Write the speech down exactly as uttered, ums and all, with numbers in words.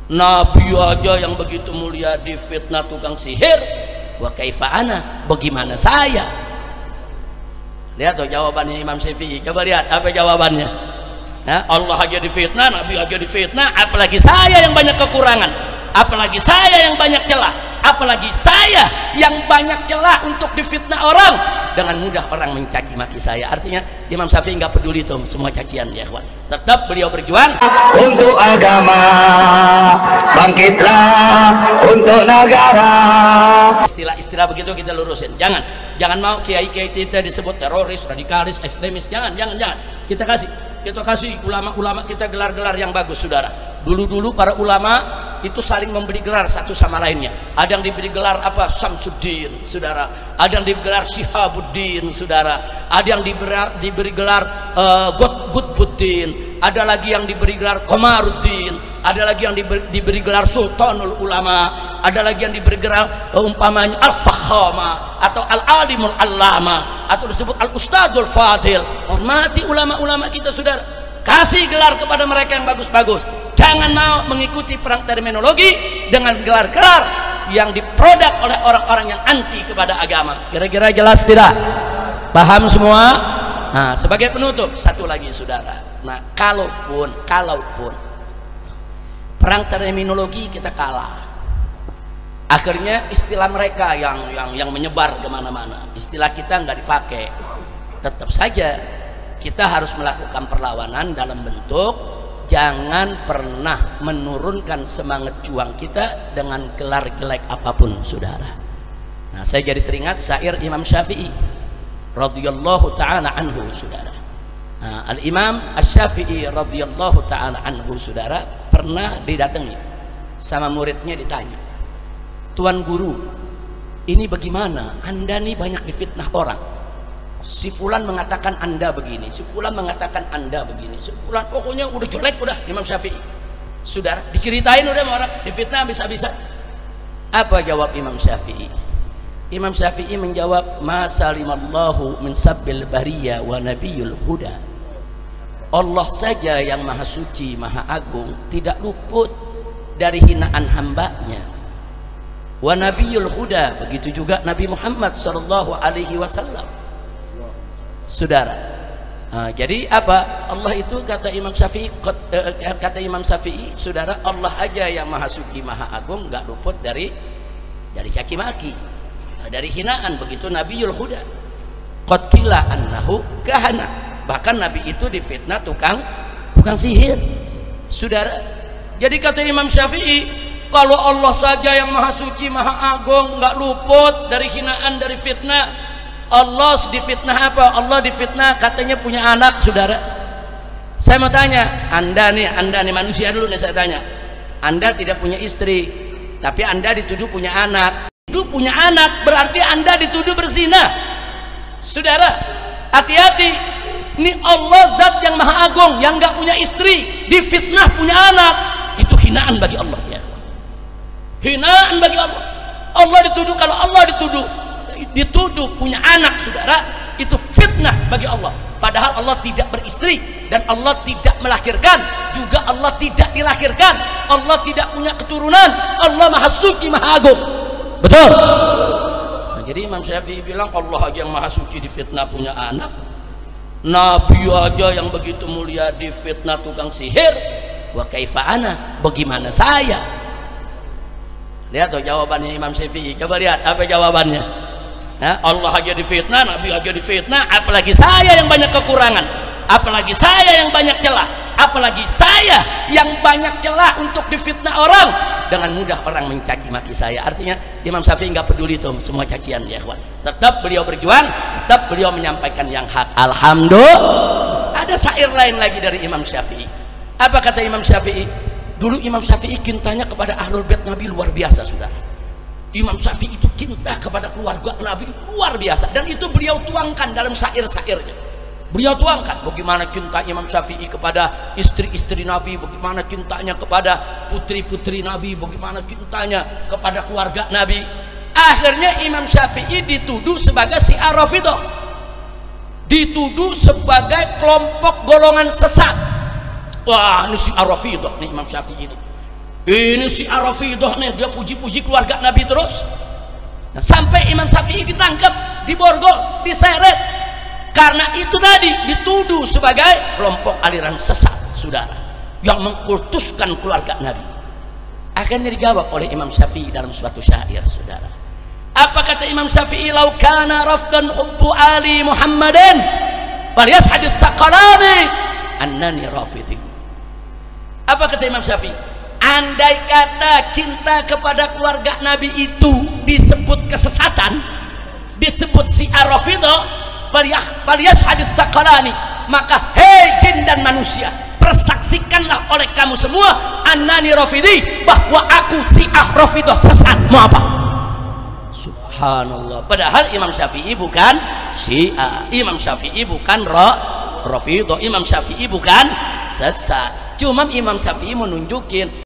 Nabi aja yang begitu mulia difitnah tukang sihir, wa kaifa ana, bagaimana saya? Lihat tuh jawabannya Imam Syafi'i, coba lihat apa jawabannya. Nah, Allah aja difitnah, Nabi aja difitnah, apalagi saya yang banyak kekurangan, apalagi saya yang banyak celah, apalagi saya yang banyak celah untuk difitnah orang. Dengan mudah orang mencaci maki saya. Artinya Imam Syafi'i nggak peduli tuh semua cacian ya kawan. Tetap beliau berjuang untuk agama, bangkitlah untuk negara. Istilah-istilah begitu kita lurusin. Jangan, jangan mau kiai-kiai kita disebut teroris, radikalis, ekstremis. Jangan, jangan, jangan. Kita kasih, kita kasih ulama-ulama kita gelar-gelar yang bagus, saudara. Dulu-dulu para ulama itu saling memberi gelar satu sama lainnya. Ada yang diberi gelar apa? Samsuddin, saudara. Ada yang diberi gelar Syihabuddin, saudara. Ada yang diberi, diberi gelar uh, Qutbuddin. Ada lagi yang diberi gelar Komaruddin. Ada lagi yang diberi, diberi gelar Sultanul Ulama. Ada lagi yang diberi gelar uh, umpamanya Al-Fakhama atau Al-Alimul Allama atau disebut Al-Ustadzul Fadil. Hormati ulama-ulama kita, saudara. Kasih gelar kepada mereka yang bagus-bagus. Jangan mau mengikuti perang terminologi dengan gelar-gelar yang diproduk oleh orang-orang yang anti kepada agama. Kira-kira jelas tidak? Paham semua? Nah, sebagai penutup satu lagi, saudara. Nah, kalaupun kalaupun perang terminologi kita kalah, akhirnya istilah mereka yang yang yang menyebar kemana-mana, istilah kita nggak dipakai, tetap saja kita harus melakukan perlawanan dalam bentuk jangan pernah menurunkan semangat juang kita dengan gelar jelek apapun, saudara. Nah, saya jadi teringat syair Imam Syafi'i radhiyallahu ta'ala anhu, saudara. Nah, Al-Imam Asy-Syafi'i radhiyallahu ta'ala anhu, saudara, pernah didatangi sama muridnya, ditanya, "Tuan guru, ini bagaimana? Anda nih banyak difitnah orang. Si fulan mengatakan Anda begini, si fulan mengatakan Anda begini, si fulan pokoknya udah jelek udah." Imam Syafi'i, saudara, diceritain udah sama orang, difitnah bisa-bisa. Apa jawab Imam Syafi'i? Imam Syafi'i menjawab, "Ma salimallahu min sabbil bariyah wa nabiyul huda." Allah saja yang maha suci, maha agung, tidak luput dari hinaan hambanya. Wa nabiyul huda, begitu juga Nabi Muhammad sallallahu alaihi wasallam. Saudara, nah, jadi apa? Allah itu kata Imam Syafi'i, kata Imam Syafi'i, saudara, Allah aja yang maha suci, maha agung, nggak luput dari dari caci maki, dari hinaan. Begitu Nabiul Huda, qad qila annahu kahana, bahkan Nabi itu difitnah tukang tukang sihir, saudara. Jadi kata Imam Syafi'i, kalau Allah saja yang maha suci, maha agung, nggak luput dari hinaan, dari fitnah, Allah difitnah apa? Allah difitnah katanya punya anak, saudara. Saya mau tanya, Anda nih, Anda nih manusia dulu nih, saya tanya, Anda tidak punya istri, tapi Anda dituduh punya anak. Dituduh punya anak berarti Anda dituduh berzina, saudara. Hati-hati, ini Allah zat yang maha agung, yang nggak punya istri, difitnah punya anak, itu hinaan bagi Allah, ya. Hinaan bagi Allah. Allah dituduh, kalau Allah dituduh dituduh punya anak, saudara, itu fitnah bagi Allah. Padahal Allah tidak beristri dan Allah tidak melahirkan, juga Allah tidak dilahirkan, Allah tidak punya keturunan, Allah maha suci, maha agung. Betul? Nah, jadi Imam Syafi'i bilang Allah aja yang maha suci difitnah punya anak, Nabi aja yang begitu mulia difitnah tukang sihir, wa kaifa ana, bagaimana saya? Lihat tuh jawabannya Imam Syafi'i, coba lihat apa jawabannya. Nah, Allah aja difitnah, Nabi aja difitnah, apalagi saya yang banyak kekurangan, apalagi saya yang banyak celah, apalagi saya yang banyak celah untuk difitnah orang. Dengan mudah orang mencaci maki saya. Artinya Imam Syafi'i nggak peduli tuh semua cacian, ya kawan. Tetap beliau berjuang, tetap beliau menyampaikan yang hak. Alhamdulillah. Ada syair lain lagi dari Imam Syafi'i. Apa kata Imam Syafi'i? Dulu Imam Syafi'i cintanya kepada ahlul bait Nabi luar biasa, sudah. Imam Syafi'i itu cinta kepada keluarga Nabi luar biasa, dan itu beliau tuangkan dalam syair-syairnya. Beliau tuangkan bagaimana cinta Imam Syafi'i kepada istri-istri Nabi, bagaimana cintanya kepada putri-putri Nabi, bagaimana cintanya kepada keluarga Nabi. Akhirnya Imam Syafi'i dituduh sebagai Syiah Rafidhah, dituduh sebagai kelompok golongan sesat. Wah, ini Syiah Rafidhah nih Imam Syafi'i ini. Ini si Rafidah nih, dia puji-puji keluarga Nabi terus. Nah, sampai Imam Syafi'i ditangkap, diborgol, diseret. Karena itu tadi dituduh sebagai kelompok aliran sesat, saudara, yang mengkultuskan keluarga Nabi. Akhirnya dijawab oleh Imam Syafi'i dalam suatu syair, saudara. Apa kata Imam Syafi'i? Lau kana rafdan hubbu ali Muhammadin falyashhadis saqalani annani rafidhi. Apa kata Imam Syafi'i? Andai kata cinta kepada keluarga Nabi itu disebut kesesatan, disebut syiar Rafidah, falyashhadis saqalani, maka hei jin dan manusia, persaksikanlah oleh kamu semua annani rafidhi, bahwa aku syiar Rafidah sesat. Mau apa? Subhanallah. Padahal Imam Syafi'i bukan syiah, Imam Syafi'i bukan ra Rafidah, Imam Syafi'i bukan sesat. Cuma Imam Syafi'i menunjukin